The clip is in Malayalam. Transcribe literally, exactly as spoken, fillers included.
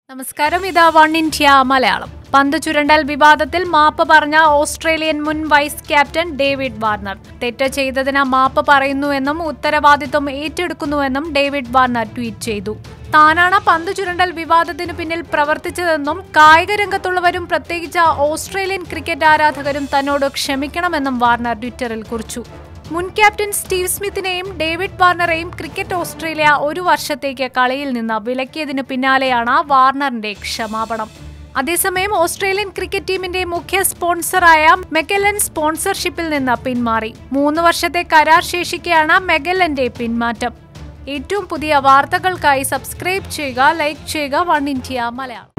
നമസ്കാരം, ഇത് ഒണൈൻഡിയ മലയാളം. പന്ത് ചുരണ്ടൽ വിവാദത്തിൽ മാപ്പ് പറഞ്ഞ ഓസ്ട്രേലിയൻ മുൻ വൈസ് ക്യാപ്റ്റൻ ഡേവിഡ് വാർണർ. തെറ്റ് ചെയ്തതിന് മാപ്പ് പറയുന്നുവെന്നും ഉത്തരവാദിത്വം ഏറ്റെടുക്കുന്നുവെന്നും ഡേവിഡ് വാർണർ ട്വീറ്റ് ചെയ്തു. താനാണ് പന്ത് ചുരണ്ടൽ വിവാദത്തിനു പിന്നിൽ പ്രവർത്തിച്ചതെന്നും കായിക രംഗത്തുള്ളവരും പ്രത്യേകിച്ച് ഓസ്ട്രേലിയൻ ക്രിക്കറ്റ് ആരാധകരും തന്നോട് ക്ഷമിക്കണമെന്നും വാർണർ ട്വിറ്ററിൽ കുറിച്ചു. മുൻ ക്യാപ്റ്റൻ സ്റ്റീവ് സ്മിത്തിനെയും ഡേവിഡ് വാർണറെയും ക്രിക്കറ്റ് ഓസ്ട്രേലിയ ഒരു വർഷത്തേക്ക് കളിയിൽ നിന്ന് വിലക്കിയതിനു പിന്നാലെയാണ് വാർണറിന്റെ ക്ഷമാപണം. അതേസമയം ഓസ്ട്രേലിയൻ ക്രിക്കറ്റ് ടീമിന്റെ മുഖ്യ സ്പോൺസറായ മെഗല്ലൻ സ്പോൺസർഷിപ്പിൽ നിന്ന് പിന്മാറി. മൂന്ന് വർഷത്തെ കരാർ ശേഷിക്കെയാണ് മെഗല്ലന്റെ പിന്മാറ്റം. ഏറ്റവും പുതിയ വാർത്തകൾക്കായി സബ്സ്ക്രൈബ് ചെയ്യുക, ലൈക്ക് ചെയ്യുക ഒണൈൻഡിയ മലയാളം.